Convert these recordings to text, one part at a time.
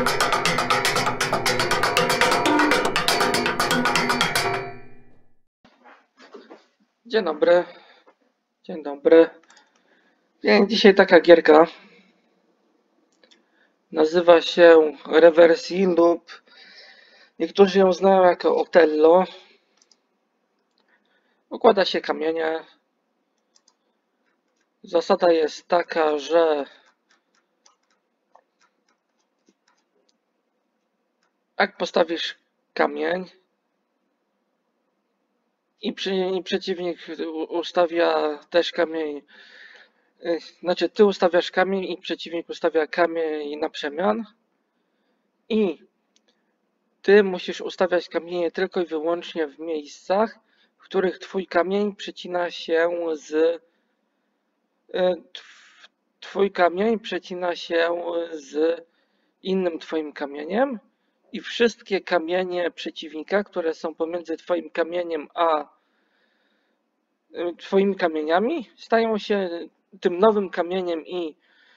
Dzień dobry. Dzień dobry. Dzisiaj taka gierka. Nazywa się Reversi lub niektórzy ją znają jako Otello. Układa się kamienie. Zasada jest taka, że jak postawisz kamień i przeciwnik ustawia też kamień, znaczy ty ustawiasz kamień i przeciwnik ustawia kamień na przemian i ty musisz ustawiać kamienie tylko i wyłącznie w miejscach, w których twój kamień przecina się z innym twoim kamieniem i wszystkie kamienie przeciwnika, które są pomiędzy twoim kamieniem a twoimi kamieniami, stają się tym nowym kamieniem i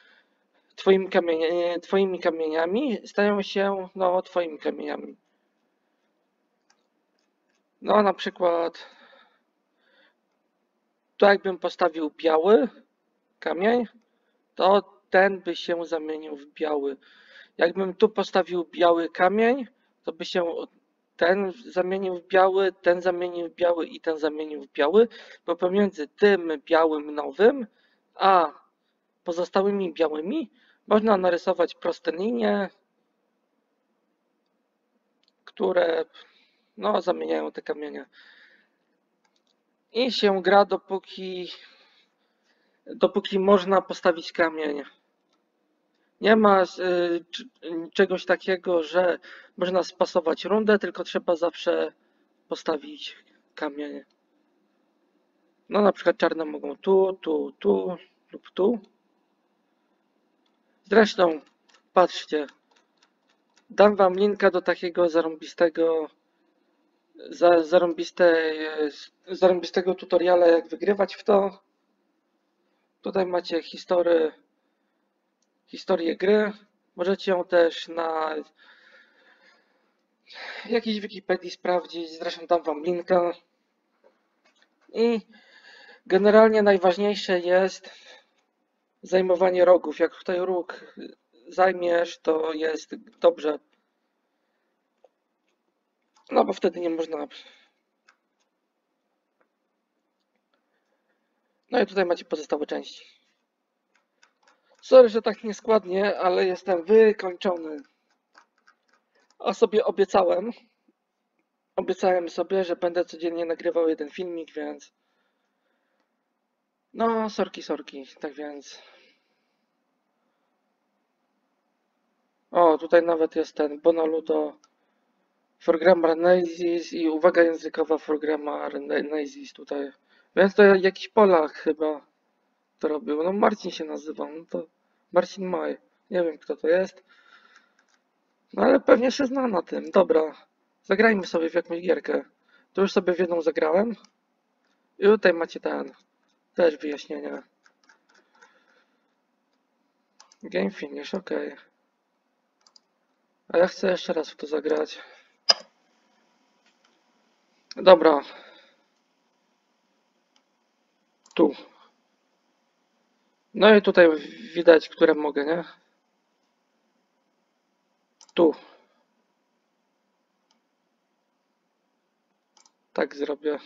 twoimi kamieniami stają się twoimi kamieniami. No na przykład tu jakbym postawił biały kamień, to ten by się zamienił w biały. Jakbym tu postawił biały kamień, to by się ten zamienił w biały, ten zamienił w biały i ten zamienił w biały, bo pomiędzy tym białym nowym a pozostałymi białymi można narysować proste linie, które zamieniają te kamienie. I się gra dopóki można postawić kamień. Nie ma czegoś takiego, że można spasować rundę, tylko trzeba zawsze postawić kamień. No na przykład czarne mogą tu lub tu. Zresztą, patrzcie, dam wam linka do takiego zarąbistego tutoriala, jak wygrywać w to. Tutaj macie historię gry. Możecie ją też na jakiejś Wikipedii sprawdzić. Zresztą dam wam linka. I generalnie najważniejsze jest zajmowanie rogów. Jak tutaj róg zajmiesz, to jest dobrze. No bo wtedy nie można. No i tutaj macie pozostałe części. Sorry, że tak nieskładnie, ale jestem wykończony. A sobie obiecałem sobie, że będę codziennie nagrywał jeden filmik, więc no sorki, tak więc o, tutaj nawet jest ten Bonaludo for Grammar Nazis i uwaga językowa for Grammar Nazis tutaj. Więc to jakiś Polak chyba to robił. No Marcin się nazywa, no to Marcin Maj. Nie wiem kto to jest. No ale pewnie się zna na tym. Dobra, zagrajmy sobie w jakąś gierkę. Tu już sobie w jedną zagrałem. I tutaj macie też wyjaśnienia. Game finish, ok. A ja chcę jeszcze raz w to zagrać. Dobra. Tu. No i tutaj widać, które mogę, nie? Tu. Tak zrobię.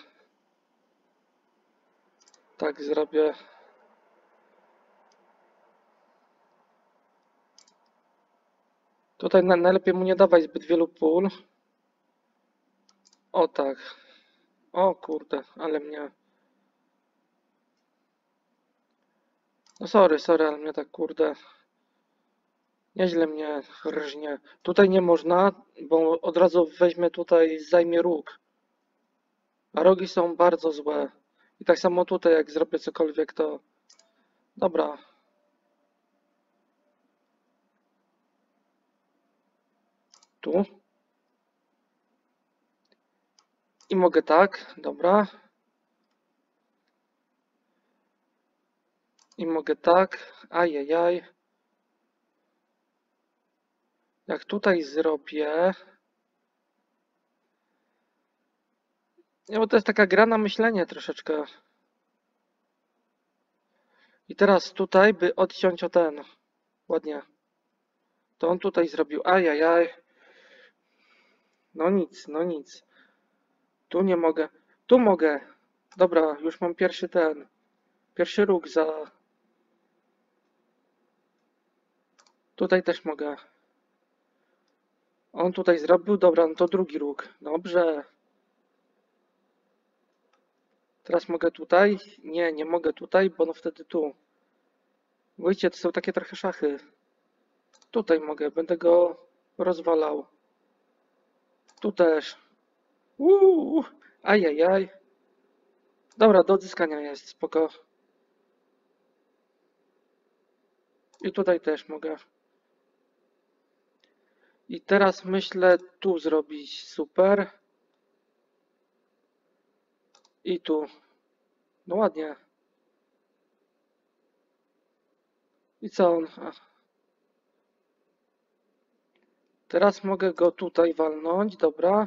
Tak zrobię. Tutaj najlepiej mu nie dawać zbyt wielu pól. O tak. O kurde, ale mnie... No sorry, ale mnie tak kurde... Nieźle mnie rżnie. Tutaj nie można, bo od razu weźmie tutaj, zajmie róg. A rogi są bardzo złe. I tak samo tutaj, jak zrobię cokolwiek, to... Dobra. Tu. I mogę tak, dobra. I mogę tak. Ajajaj. Jak tutaj zrobię... Nie, bo to jest taka gra na myślenie troszeczkę. I teraz tutaj by odciąć o ten. Ładnie. To on tutaj zrobił. Ajajaj. No nic, no nic. Tu nie mogę. Tu mogę. Dobra, już mam pierwszy ten. Pierwszy róg za... Tutaj też mogę. On tutaj zrobił. Dobra, no to drugi róg. Dobrze. Teraz mogę tutaj. Nie, nie mogę tutaj, bo no wtedy tu. Widzicie, to są takie trochę szachy. Tutaj mogę. Będę go rozwalał. Tu też. Ajajaj. Dobra, do odzyskania jest. Spoko. I tutaj też mogę. I teraz myślę tu zrobić super. I tu. No ładnie. I co on? Teraz mogę go tutaj walnąć. Dobra.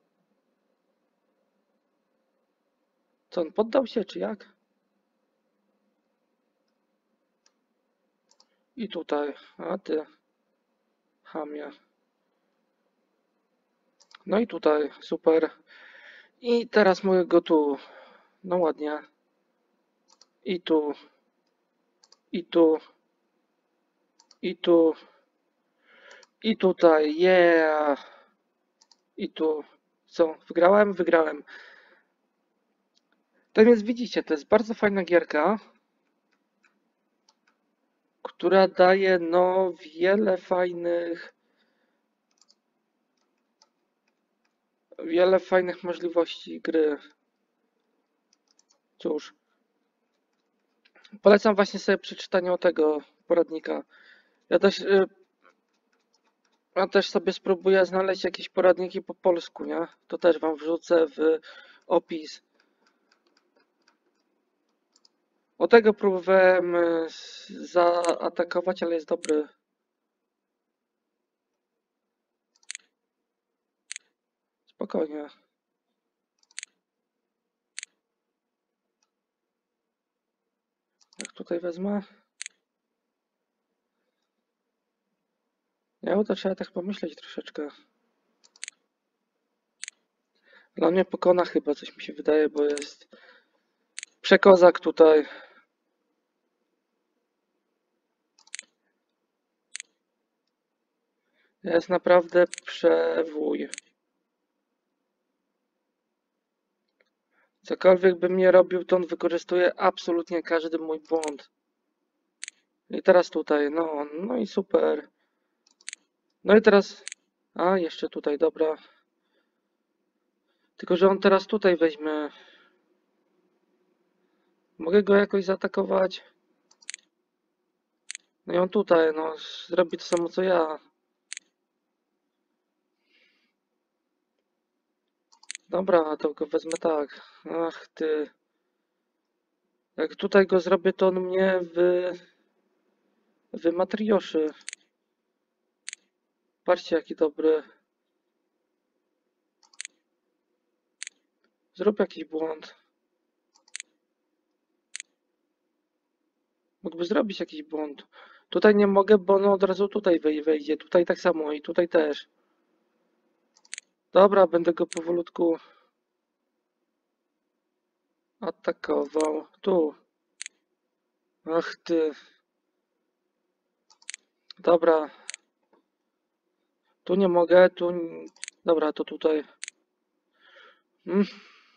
Co on poddał się, czy jak? I tutaj. A ty. Chamie. No i tutaj. Super. I teraz mogę go tu. No ładnie. I tu. I tu. I tu. I tutaj. Yeah. I tu. Co? Wygrałem? Wygrałem. Tak więc widzicie, to jest bardzo fajna gierka, która daje no wiele fajnych możliwości gry. Cóż, polecam właśnie sobie przeczytanie tego poradnika. Ja też sobie spróbuję znaleźć jakieś poradniki po polsku, nie? To też wam wrzucę w opis. O tego próbowałem zaatakować, ale jest dobry. Spokojnie. Jak tutaj wezmę? Nie, bo to trzeba tak pomyśleć troszeczkę. Dla mnie pokona chyba, coś mi się wydaje, bo jest przekozak tutaj. Jest naprawdę przewój. Cokolwiek bym nie robił, to on wykorzystuje absolutnie każdy mój błąd. I teraz tutaj, no i super. No i teraz... A, jeszcze tutaj, dobra. Tylko, że on teraz tutaj weźmie. Mogę go jakoś zaatakować? No i on tutaj, no, zrobi to samo co ja. Dobra, to go wezmę tak. Ach ty. Jak tutaj go zrobię, to on mnie wymatrioszy. Patrzcie, jaki dobry. Zrób jakiś błąd. Mógłby zrobić jakiś błąd. Tutaj nie mogę, bo on od razu tutaj wejdzie. Tutaj tak samo i tutaj też. Dobra, będę go powolutku atakował. Tu. Ach ty. Dobra. Tu nie mogę, tu... Dobra, to tutaj. Hmm.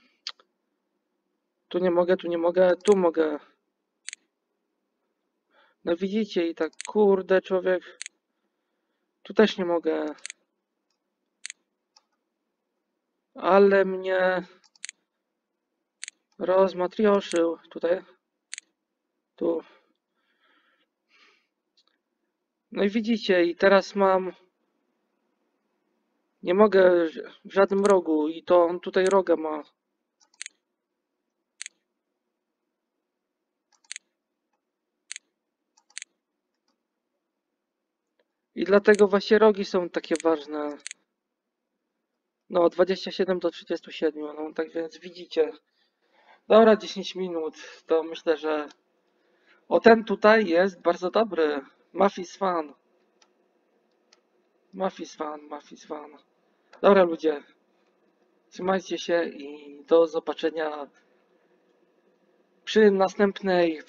Tu nie mogę, tu nie mogę, tu mogę. No widzicie i tak, kurde człowiek. Tu też nie mogę. Ale mnie rozmatrioszył. Tutaj. Tu. No i widzicie, i teraz mam... Nie mogę w żadnym rogu i to on tutaj roga ma. I dlatego właśnie rogi są takie ważne. No, 27 do 37, no tak więc widzicie. Dobra, 10 minut, to myślę, że... O, ten tutaj jest bardzo dobry. Mafis fan. Mafis fan, Mafis fan. Dobra ludzie, trzymajcie się i do zobaczenia przy następnej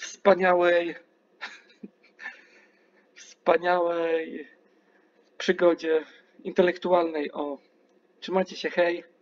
wspaniałej przygodzie intelektualnej. O, trzymajcie się, hej.